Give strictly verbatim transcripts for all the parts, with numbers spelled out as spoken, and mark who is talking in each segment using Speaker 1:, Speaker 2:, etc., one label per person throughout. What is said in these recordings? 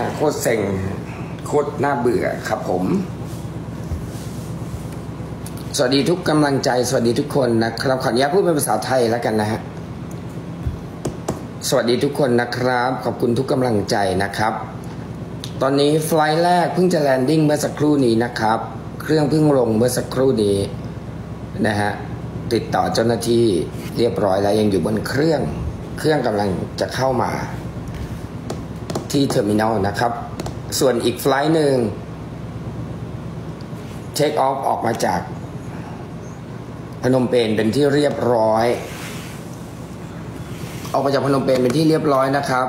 Speaker 1: โคตรเซ็งโคตรน่าเบื่อครับผมสวัสดีทุกกำลังใจสวัสดีทุกคนนะครับขออนุญาตพูดเป็นภาษาไทยแล้วกันนะฮะสวัสดีทุกคนนะครับขอบคุณทุกกำลังใจนะครับตอนนี้ไฟล์แรกเพิ่งจะแลนดิ้งเมื่อสักครู่นี้นะครับเครื่องเพิ่งลงเมื่อสักครู่นี้นะฮะติดต่อเจ้าหน้าที่เรียบร้อยแล้วยังอยู่บนเครื่องเครื่องกำลังจะเข้ามาที่เทอร์มินอลนะครับส่วนอีกไฟล์หนึ่งเทคออฟออกมาจากพนมเปญเป็นที่เรียบร้อยออกมาจากพนมเปญเป็นที่เรียบร้อยนะครับ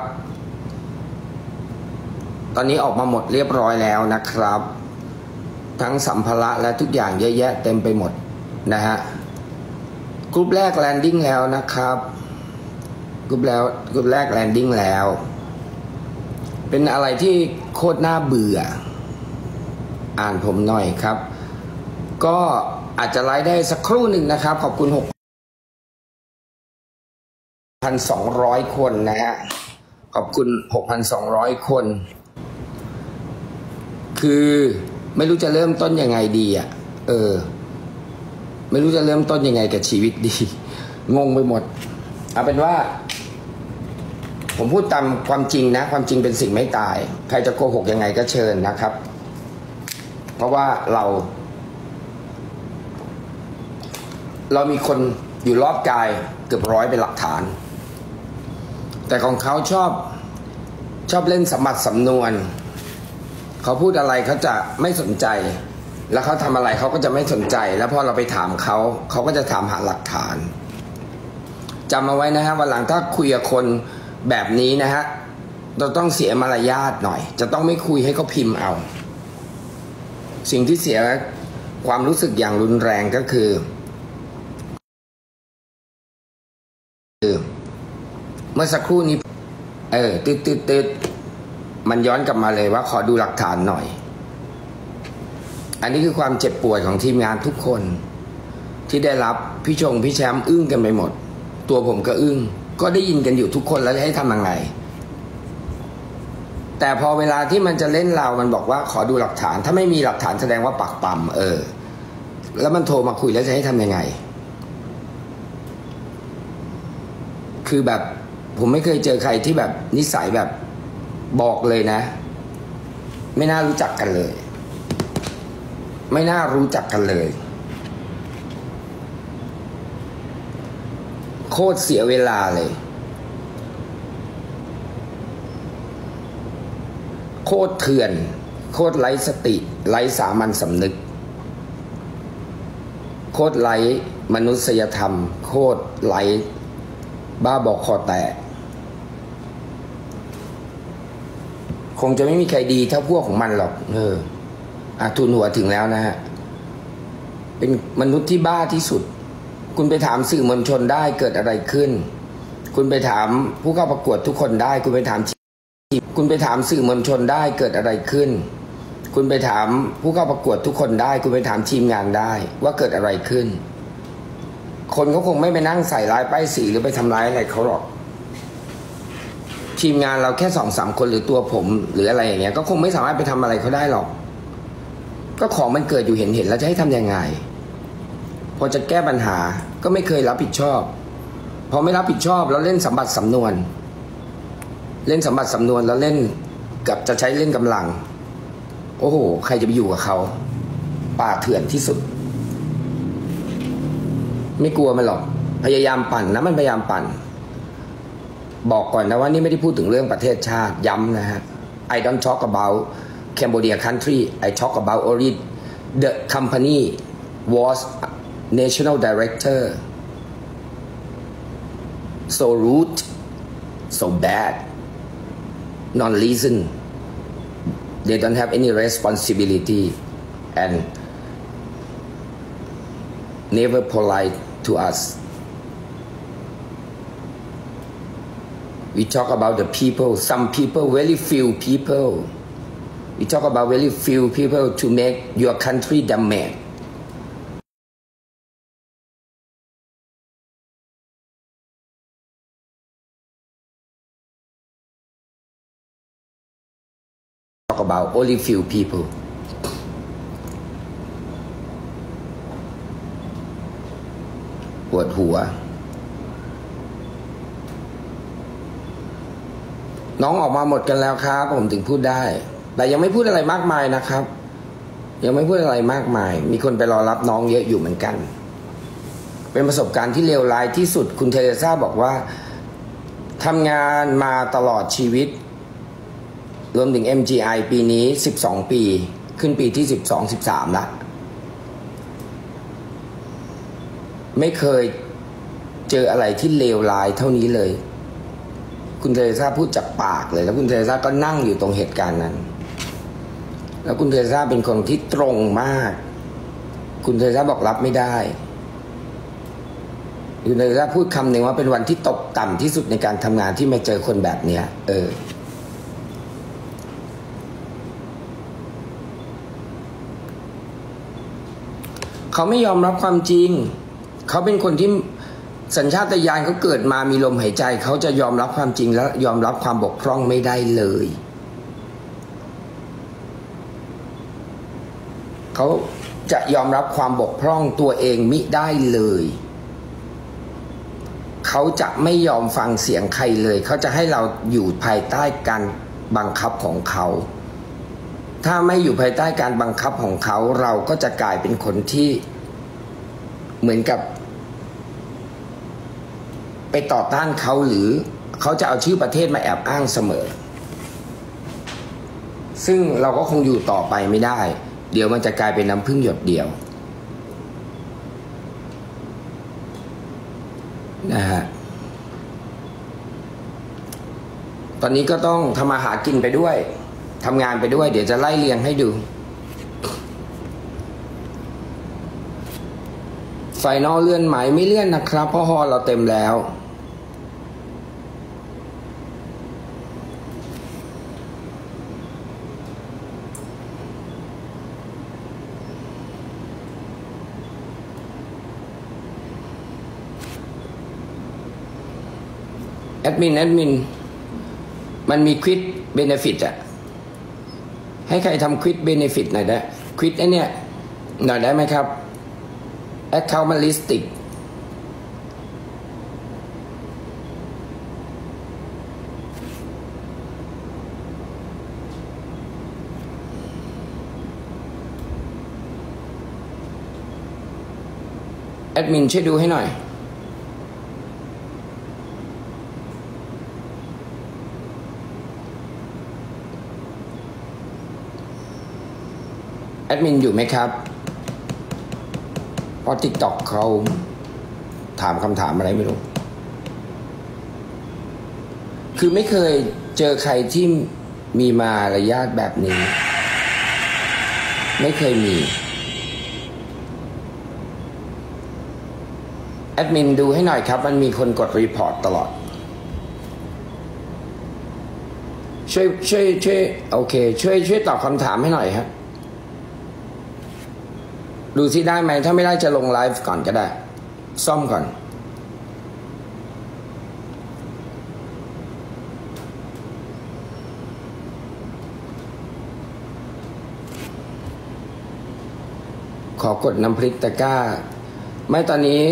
Speaker 1: ตอนนี้ออกมาหมดเรียบร้อยแล้วนะครับทั้งสัมภาระและทุกอย่างเยอะแยะเต็มไปหมดนะฮะกรุ๊ปแรกแลนดิ้งแล้วนะครับกรุ๊ปแล้วกรุ๊ปแรกแลนดิ้งแล้วเป็นอะไรที่โคตรน่าเบื่ออ่านผมหน่อยครับก็อาจจะไลฟ์ได้สักครู่หนึ่งนะครับขอบคุณ หกพันสองร้อย คนนะฮะขอบคุณ หกพันสองร้อย คนคือไม่รู้จะเริ่มต้นยังไงดีอ่ะเออไม่รู้จะเริ่มต้นยังไงกับชีวิตดีงงไปหมดเอาเป็นว่าผมพูดตามความจริงนะความจริงเป็นสิ่งไม่ตายใครจะโกหกยังไงก็เชิญนะครับเพราะว่าเราเรามีคนอยู่รอบกายเกือบร้อยเป็นหลักฐานแต่ของเขาชอบชอบเล่นสมบัติสำนวนเขาพูดอะไรเขาจะไม่สนใจแล้วเขาทำอะไรเขาก็จะไม่สนใจแล้วพอเราไปถามเขาเขาก็จะถามหาหลักฐานจำเอาไว้นะฮะวันหลังถ้าคุยกับคนแบบนี้นะฮะเราต้องเสียมารยาทหน่อยจะต้องไม่คุยให้เขาพิมพ์เอาสิ่งที่เสียความรู้สึกอย่างรุนแรงก็คือเมื่อสักครู่นี้เออตืดตืดตืดมันย้อนกลับมาเลยว่าขอดูหลักฐานหน่อยอันนี้คือความเจ็บปวดของทีมงานทุกคนที่ได้รับพี่ชงพี่แชมป์อึ้งกันไปหมดตัวผมก็อึ้งก็ได้ยินกันอยู่ทุกคนแล้วให้ทำยังไงแต่พอเวลาที่มันจะเล่นเรามันบอกว่าขอดูหลักฐานถ้าไม่มีหลักฐานแสดงว่าปักปั๊มเออแล้วมันโทรมาคุยแล้วจะให้ทำยังไงคือแบบผมไม่เคยเจอใครที่แบบนิสัยแบบบอกเลยนะไม่น่ารู้จักกันเลยไม่น่ารู้จักกันเลยโคตรเสียเวลาเลยโคตรเถื่อนโคตรไร้สติไร้สามัญสำนึกโคตรไร้มนุษยธรรมโคตรไร้บ้าบอคอแตกคงจะไม่มีใครดีเท่าพวกของมันหรอกเอออาทุนหัวถึงแล้วนะฮะเป็นมนุษย์ที่บ้าที่สุดคุณไปถามสื่อมวลชนได้เกิดอะไรขึ้นคุณไปถามผู้เข้าประกวดทุกคนได้คุณไปถามคุณไปถามสื่อมวลชนได้เกิดอะไรขึ้นคุณไปถามผู้เข้าประกวดทุกคนได้คุณไปถามทีมงานได้ว่าเกิดอะไรขึ้นคนเขาคงไม่ไปนั่งใส่ร้ายป้ายสีหรือไปทำร้ายอะไรเขาหรอกทีมงานเราแค่สองสามคนหรือตัวผมหรืออะไรอย่างเงี้ยก็คงไม่สามารถไปทำอะไรเขาได้หรอกก็ของมันเกิดอยู่เห็นเห็นแล้วจะให้ทำยังไงพอจะแก้ปัญหาก็ไม่เคยรับผิดชอบพอไม่รับผิดชอบแล้วเล่นสัมบัติสำนวนเล่นสัมบัติสำนวนแล้วเล่นกับจะใช้เล่นกำลังโอ้โหใครจะไปอยู่กับเขาป่าเถื่อนที่สุดไม่กลัวมันหรอกพยายามปั่นนะมันพยายามปั่นบอกก่อนนะว่านี่ไม่ได้พูดถึงเรื่องประเทศชาติย้ำนะฮะ I don't talk about Cambodia country I talk about only the company was national director so rude so bad non listen they don't have any responsibility and never polite to us we talk about the people some people very few people we talk about very few people to make your country damage talk about only few people ปวดหัวน้องออกมาหมดกันแล้วครับผมถึงพูดได้แต่ยังไม่พูดอะไรมากมายนะครับยังไม่พูดอะไรมากมายมีคนไปรอรับน้องเยอะอยู่เหมือนกันเป็นประสบการณ์ที่เลวร้ายที่สุดคุณเทเรซ่าบอกว่าทำงานมาตลอดชีวิตรวมถึง เอ็ม จี ไอ ปีนี้สิบสองปีขึ้นปีที่สิบสอง สิบสามละไม่เคยเจออะไรที่เลวร้ายเท่านี้เลยคุณเทเรซ่าพูดจากปากเลยแล้วคุณเทเรซ่าก็นั่งอยู่ตรงเหตุการณ์นั้นแล้วคุณเทเรซ่าเป็นคนที่ตรงมากคุณเทเรซ่าบอกรับไม่ได้คุณเทเรซ่าพูดคำหนึ่งว่าเป็นวันที่ตกต่ำที่สุดในการทำงานที่มาเจอคนแบบเนี้ยเออเขาไม่ยอมรับความจริงเขาเป็นคนที่สัญชาตญาณเขาเกิดมามีลมหายใจเขาจะยอมรับความจริงและยอมรับความบกพร่องไม่ได้เลยเขาจะยอมรับความบกพร่องตัวเองมิได้เลยเขาจะไม่ยอมฟังเสียงใครเลยเขาจะให้เราอยู่ภายใต้การบังคับของเขาถ้าไม่อยู่ภายใต้การบังคับของเขาเราก็จะกลายเป็นคนที่เหมือนกับไปต่อต้านเขาหรือเขาจะเอาชื่อประเทศมาแอบอ้างเสมอซึ่งเราก็คงอยู่ต่อไปไม่ได้เดี๋ยวมันจะกลายเป็นน้ำพึ่งหยดเดียวนะฮะตอนนี้ก็ต้องทำมาหากินไปด้วยทำงานไปด้วยเดี๋ยวจะไล่เรียงให้ดูไฟนอลเลื่อนไหมไม่เลื่อนนะครับเพราะฮอลเราเต็มแล้วแอดมินแอดมินมันมีควิดเบเนฟิตอะให้ใครทำควิดเบเนฟิตหน่อยได้ควิดไอเนี่ยหน่อยได้ไหมครับแอคเคาท์มันลิสติกแอดมินช่วยดูให้หน่อยแอดมินอยู่ไหมครับเพราะ ติ๊กต็อก เขาถามคำถามอะไรไม่รู้คือไม่เคยเจอใครที่มีมารยาทแบบนี้ไม่เคยมีแอดมินดูให้หน่อยครับมันมีคนกดรีพอร์ตตลอดช่วยช่วยช่วยโอเคช่วยช่วยตอบคำถามให้หน่อยครับดูสิได้ไหมถ้าไม่ได้จะลงไลฟ์ก่อนก็ได้ซ่อมก่อนขอกดน้ำพริกตะกร้าไม่ตอนนี้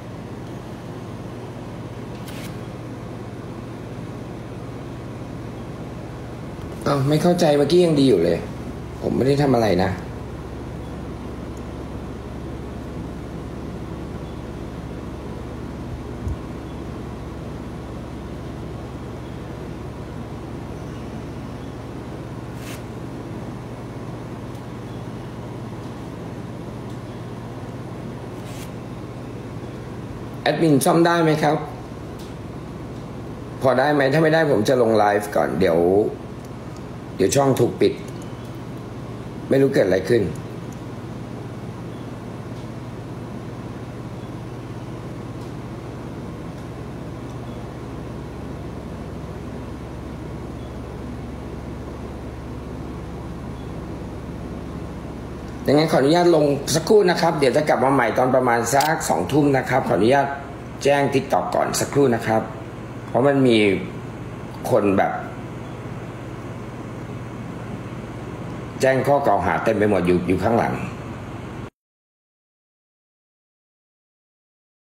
Speaker 1: เอ้าไม่เข้าใจเมื่อกี้ยังดีอยู่เลยผมไม่ได้ทำอะไรนะแอดมินซ่อมได้ไหมครับพอได้ไหมถ้าไม่ได้ผมจะลงไลฟ์ก่อนเดี๋ยวเดี๋ยวช่องถูกปิดไม่รู้เกิดอะไรขึ้นยังไงขออนุญาตลงสักครู่นะครับเดี๋ยวจะกลับมาใหม่ตอนประมาณสักสองทุ่มนะครับขออนุญาตแจ้ง ติ๊กต็อก ก่อนสักครู่นะครับเพราะมันมีคนแบบแจ้งข้อกล่าวหาเต็มไปหมดอยู่อยู่ข้างหลัง